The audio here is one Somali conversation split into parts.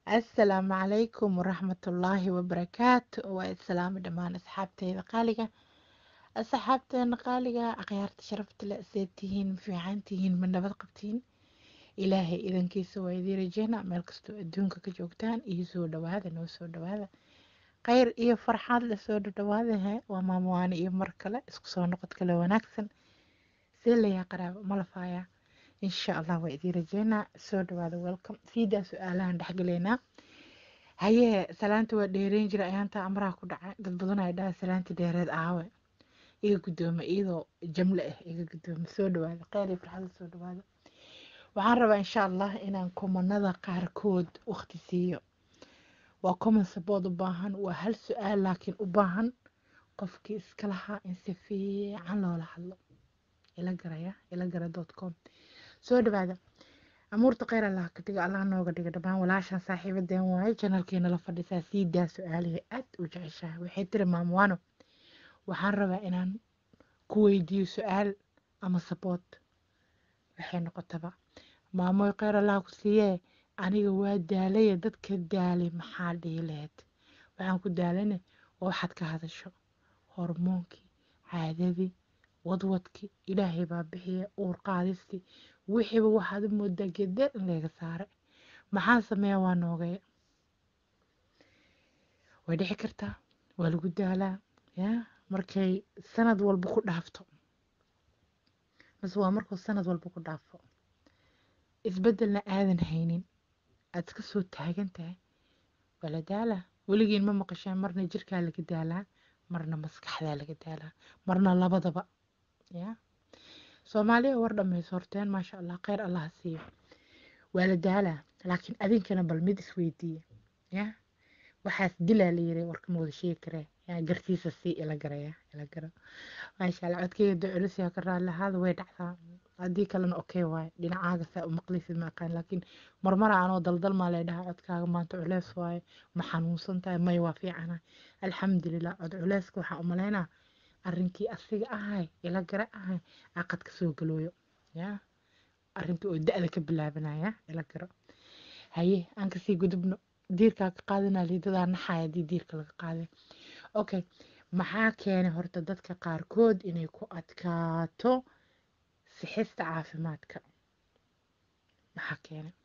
السلام عليكم ورحمة الله وبركاته والسلام دمان أصحابتي قالقة أصحابتي قالقة أخيارت شرفت لأسيتهين في عانتهين من نبات قبتين إلهي إذن كيسو ويدي رجينا ملكستو أدونك كجوكتان إيسو دواذا نوسو دواذا خير إيه فرحان لسو دواذا ها وما مواني إيه مركلة اسكسو نقط كلا وناكسن سيلا يا قراب ملفايا إن شاء الله ويدي رجينا سو دواذا ويلكم سيدا سؤالان دحقلينا haye salaanta waa dheereyn jira ayaanta amraha ku dhacay dad badan ay dhaha salaanta dheereed aawe iga guddooma iyadoo jamle ah iga guddooma soo dhawaada kheyr iyo farxada soo dhawaada waxaan rabaa insha allah inaan kumanada qaarkood waqti siiyo waa common support u baahan waa hal su-aal laakiin u baahan qofkii iska lahaa in si fiican loola hadlo ilagara.com soo dhawaada amuurta kheyr allah ka dhiga allah nooga dhiga dhammaan walaashan saaxiibadeen waaye janalkeena la fadhisaa sii daa su-aalihi aad u jeceshahay waxay tiri maamwaano waxaan rabaa inaan ku weydiiyo su-aal ama saboot waxay noqotaba maamoy kheyr allah ku siiyee aniga waa daalaya dadka daalay maxaa dhihi lahayd waxaan ku daalane oo waxaad ka hadasho hormoonkii caadadii wadwadkii ilaahay baa bixiya uur qaadistii wixiiba waxaad u moodaa gedeer in layga saaray maxaan sameeya waa noogaya way dhici kartaa waa lagu daalaa yaa markay sanad walba ku dhaafto mase waa markuu sanad walba ku dhaafo isbeddelna aadan haynin aad iska soo taagan tahay waa la daalaa weligiin ma maqasheen marna jirkaa laga daalaa marna maskaxdaa laga daalaa marna labadaba yaa soomaaliya war dhammayso horteen maasha allah kheyr allah siiyo waa la daalaa laakiin adinkana bal mid isweydiiye yaa waxaas dilaa la yiri warka ma wada sheegi karee yaa gartiisa sii ila garaya ila garo maasha allah codkeyga duculus yaa ka raalahaada way dhacdaa haddii kalena okay waaye dhinacaaga saa u maqlaysid ma aqaan laakiin marmara anoo daldal maa lay dhahaa codkaaga maanta culeys waaye ma xanuunsan tahay may waa fiicana alxamdulilah cod culeyska waxaa u malaynaa arrinkii asiga ahay ila gara ahay aqad ka soo galooyo yaa arrintii oo da-da ka bilaabanaya ila garo haye aan kasii gudubno diirkaa ka qaadanaa liidadaa naxaya haddii diirka laga qaaday okay maxaa keenay horta dadka qaarkood inay ku adkaato sixista caafimaadka maxaa keenay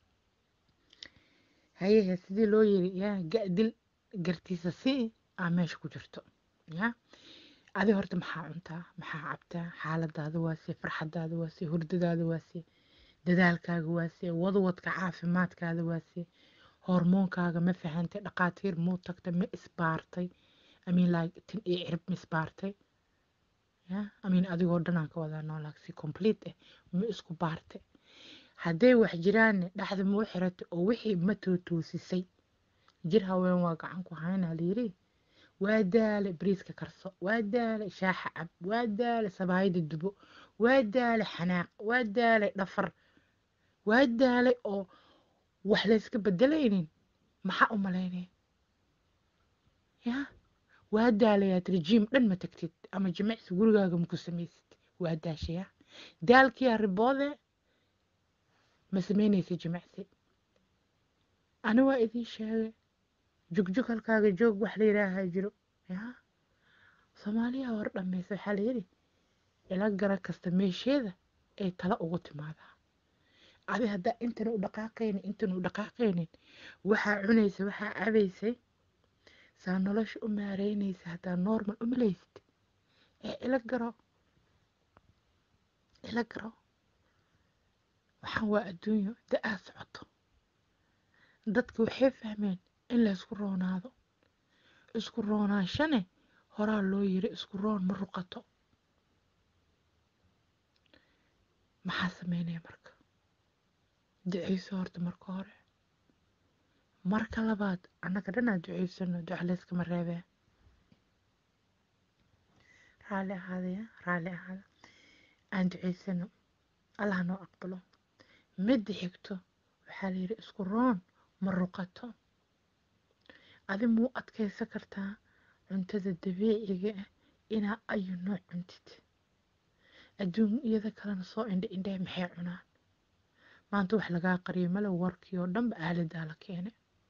hayehe sidii loo yiri yaa ga-dil gartiisa si aa meesha ku jirto yaa adi horta maxaa cuntaa maxaa cabtaa xaaladaada waase farxadaada waase hurdadaada waase dadaalkaaga waase wadwadka caafimaadkaada waase hormoonkaaga ma fahantay dhaqaatiir muu tagtay ma isbaartay tin iyo cirib ma isbaartay adigoo dhanaan ka wadaa noolaagsi complete ah ma isku baartay hadday wax jiraanne dhaxda muu xiratay oo wixii ma tootoosisay jir haween waa gacan ku haynaa layiri waa daale bariiska karso waa daale shaaxa cab waa daale sabaayada dubo waa daale xanaaq waa daale dhafar waa daale oo wax layska bedelaynin maxaa u malaynaya yaa waa daalayaad rejiim dhan ma tagtid ama jimicsi gurigaaga maku samaysid waa daashaya daalkiyaa riboode ma samaynaysa jimicsi ani waa idiin sheegay jugjug halkaaga joog wax la yidhaahaa jiro yaa soomaaliya war dhammaysa waxaa layidhi ila gara kasta meesheeda ay tala ugu timaadaa adi haddaa intana u dhaqaaqaynin waxaa cunaysa waxaa cabaysay saa nolosha u maareynaysa haddaa normal u malaysid ee ila garo waxaan waa adduunyo da-aa socoto dadka waxay fahmeen in laysku roonaado isku roonaashane horaa loo yiri isku roon ma ruqato maxaa sameynaya marka duceyso horta marka hore marka labaad annaga dhanaa duceysano duclayskama reebee raalli ahaada aan duceysano allah noo aqbalo midda xigto waxaa la yidhi isku roon ma ruqato adi muu adkaysan kartaa cuntada dabiiciga ah inaa ayu nooc cuntid adduunyada kalena soo indhe maxay cunaan maanta wax lagaa qariyo male warkii oo dhanba aaladaa la keenay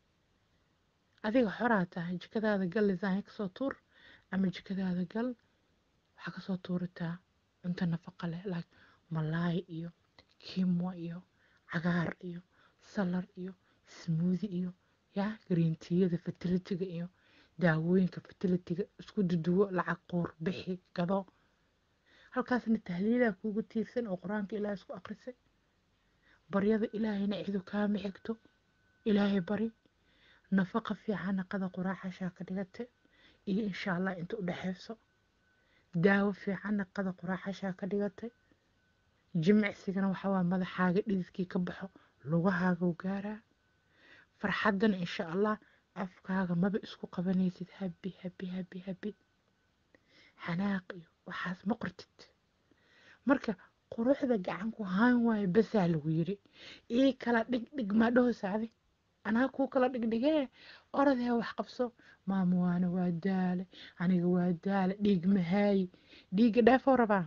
adiga xoraa tahay jikadaada gal lisaan kasoo tuur ama jikadaada gal waxaa kasoo tuuritaa cunto nafaqa leh like malaay iyo kimwa iyo cagaar iyo salar iyo smoothy iyo yaa greentiyada fertility-ga iyo daawooyinka fertility-ga isku duduwo lacag quur bixi gado halkaasna tahliilaa kuugu tiirsan oo qur-aanka ilaahay isku akrisay baryada ilaahayna cidu kaama xigto ilaahay bari nafaqa fiicanna qada quraacashaa ka dhigate iyo insha allah inta u dhexeyso daawo fiicanna qada quraacashaa ka dhigatay jimicsigana waxaa waa madaxaaga dhididkii ka baxo lugahaaga u gaaraa farxaddana insha allah afkaaga maba isku qabanaysid habi habi habi habi xanaaq iyo waxaas ma qortid marka quruxda gacan ku haan waayo basaa lagu yiri ii kala dhigdhig maa dhaho sacdi anaa kuu kala dhigdhigee orodee wax qabso maamo waana waa daale aniga waa daale dhiig mahaayi dhiigga dhaafoo rabaa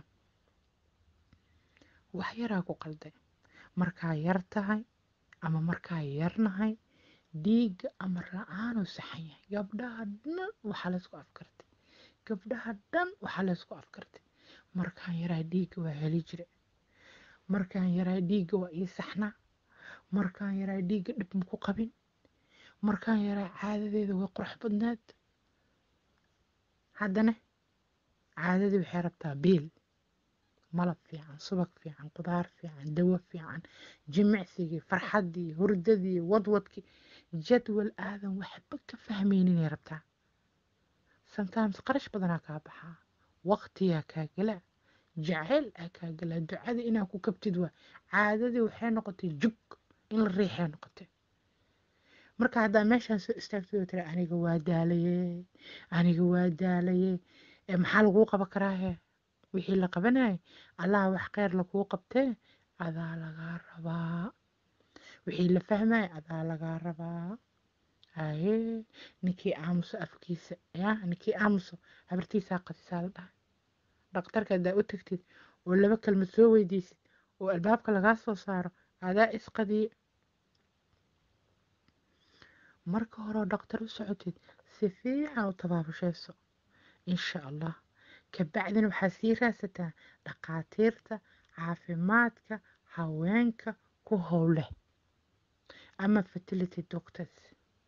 wax yaraa ku qalday markaa yar tahay ama markaa yarnahay dhiigga ama la-aanuu saxan yahay gabdhaha dhan waxaa laysku afkartay gabdhaha dhan waxaa laysku afkartay markaan yaraa dhiigga waa heli jire markaan yaraa dhiigga waa ii saxnaa markaan yaraa dhiigga dhib maku qabin markaan yaraa caadadeeda way qurux badneed haddana caadadii waxay rabtaa biil malab fiican subag fiican qudaar fiican dawo fiican jimicsigii farxaddii hurdadii wadwadkii jadwal aadan waxba ka fahmayninay rabtaa sometimes qarash badanaa kaa baxaa waqtiyaa kaa galaa jacayl aa kaa galaa ducada inaa ku kabtid waa caadadii waxay noqotay jug in la riixay noqotay marka haddaa meeshaan soo istaagtay oo tiri aniga waa daalaye aniga waa daalaye maxaa laguu qaban karaahe wixii la qabanayay allah wax kheyr lakuu qabtee adaa lagaa rabaa wixii la fahmaya adaa lagaa rabaa haye ninkii aamuso afkiisa yaa ninkii aamuso habartiisaa qadisaa la dhahay dhaqtarka haddaa u tagtid oo laba kalmad soo weydiisid oo albaabka lagaa soo saaro adaa isqadiye marka hore oo dhaqtar u socotid si fiican u tabaabushayso insha allah kabacdina waxaa sii raadsataa dhaqaatiirta caafimaadka haweenka ku howleh ama fertility doctors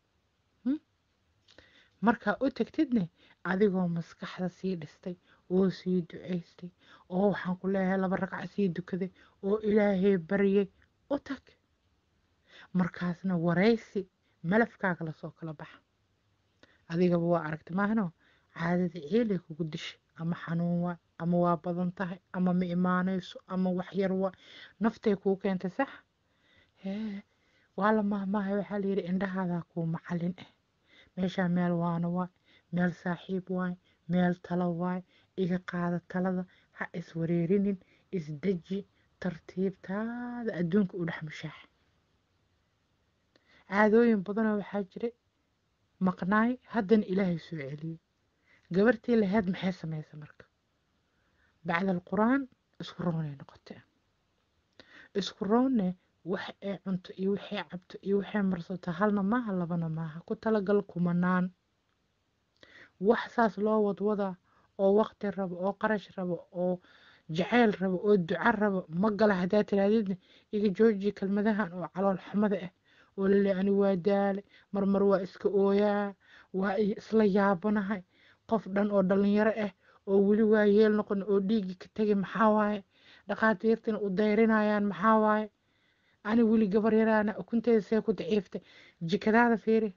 markaa u tagtidne adigoo maskaxda sii dhistay oo sii ducaystay oo waxaan ku leeyahay 2 ragca sii dukaday oo ilaahay baryay u tag markaasna waraysi malafkaaga lasoo kala baxa adigaba waa aragti maahno caadada ceelay kugu dishay ama xanuun waa ama waa badan tahay ama ma imaanayso ama wax yar waa naftay kuu keentay sax waa la mahmaahay waxaa layidhi indhahaadaa kuu macallin ah meeshaa meel waana waay meel saaxiib waay meel talo waay iga qaada talada ha iswareerinin isdeji tartiibtaada adduunka u dhex mushaax caadooyin badanoo waxaa jiray maqnaay haddana ilaahay soo celiyey gabartii laheyd maxay samaysa marka bacda alquraan isku roonay noqotee isku roonne wax ay cunto iyo waxay cabto iyo waxay marsato halna maaha labana maaha ku talagal kumanaan wax saas loo wadwadaa oo waqti rabo oo qarash rabo oo jacayl rabo oo duca rabo ma gala haddaa tiraadidna iga jooji kelmadahan oo calool xumada ah oo lale ani waa daale marmar waa iska ooyaa waa isla yaabanahay qof dhan oo dhalinyaro ah oo weli waa yeel noqon oo dhiigii ka tegay maxaa waaye dhaqaatiirtina u dayrinayaan maxaa waaye ani weli gabar yaraana ukunteeda see ku daciiftay jikadaada fiiri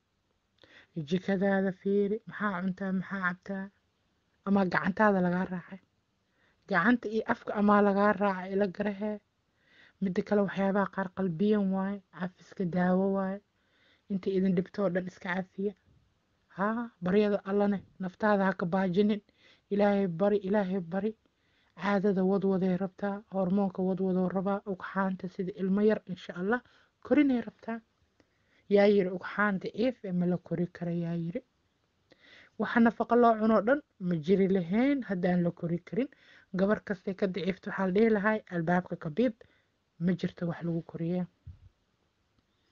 maxaa cuntaa maxaa cabtaa ama gacantaada lagaa raacay gacanta iyo afka amaa lagaa raacay ila garahee midda kale waxyaabaha qaar qalbiyan waaye cafiska daawo waaye inta idin dhibtoo dhan iska cafiya baryada allane naftaada haka baajinin ilaahay bari caadada wadwaday rabtaa hormoonka wadwadoo rabaa ugxaanta sida ilmo yar insha allah korinay rabtaa yaa yiri ugxaan daciif ma la kori kara yaa yiri waxa nafaqa loo cunoo dhan ma jiri lahayn haddaan la kori karin gabar kastay ka daciifta waxaa la dhihi lahay albaabka kabiib ma jirto wax lagu koriye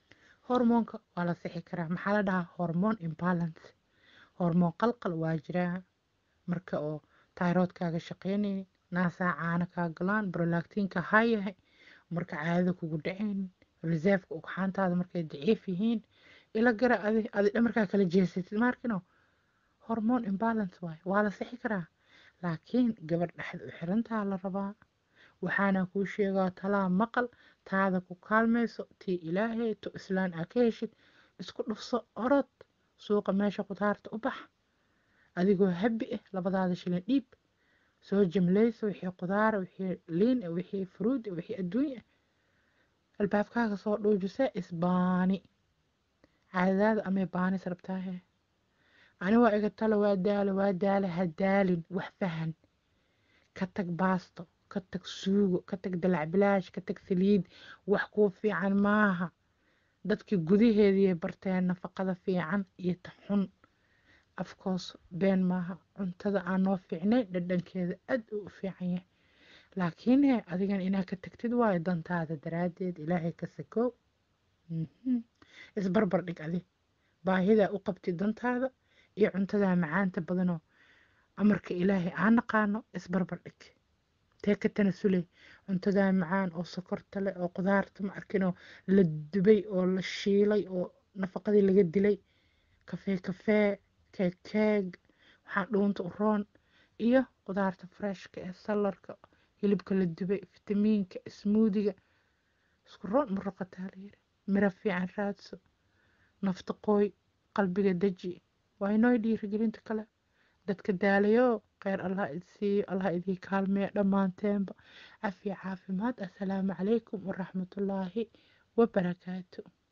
hormoonka waa la sixi karaa. maxaa la dhahaa hormone imbalance, hormoon qalqal waa jiraa marka oo tayroodkaaga shaqeynaynin, naasaa caana kaa galaan, brolactinka haa yahay, marka caadada kugu dhacaynin, reserveka ugxaantaada markay daciif yihiin, ila gara adi dhamarkaa kala jeesatid maarkino, hormone imbalance waaye, waa la sixi karaa. laakiin gabadh dhexda u xirantaa la rabaa. waxaana kuu sheegaa talaa maqal, taada ku kaalmayso, tii ilaahay tu islaan aa ka heshid, isku dhufso orod, suuqa meesha qudaarta u bax, adigoo habi ah labadaada shilin dhiib, soo jimlayso wixii qudaara, wixii liin ah, wixii fruud ah, wixii adduunya ah, albaabkaaga soo dhuujisee isbaani, caadadaada amay baanis rabtaahe. ani waa iga talo, waa daala ha daalin, wax fahan, ka tag baasto, ka tag suugo, ka tag dalac bilaash, ka tag saliid, wax kuu fiican maaha. dadkii gudaheedii barteen nafaqada fiican iyo ta xun. afkoos been maaha, cuntada aan noo fiicnayn dhadhankeeda aad uu u fiican yahay, laakiin adigan inaa ka tagtid waayo dantaada daraaddeed, ilaahay ka sakow. isbarbar dhig adi baahidaa u qabtid dantaada iyo cuntadaa macaanta badanoo amarka ilaahay aan naqaano, isbarbar dhig. tee ka tanasuley cuntadaa macaan oo sokorta leh oo qudaarta ma arkinoo la dubay oo la shiilay oo nafaqadii laga dilay, kafee keeg waxaa dhuunta u roon, iyo qudaarta freshka ee salarka, hilibka la dubay, fitamiinka, ismuudiga, isku roon muraqataa layiri. miro fiican raadso, nafta qooy, qalbiga deji. waa inoo dhiirigelinta kale. dadka daalayo kheyr allah idsiiyo, allah idii kaalmeeyo dhammaanteenba. cafiya caafimaad. assalaamu calaykum waraxmatullaahi wabarakaatu.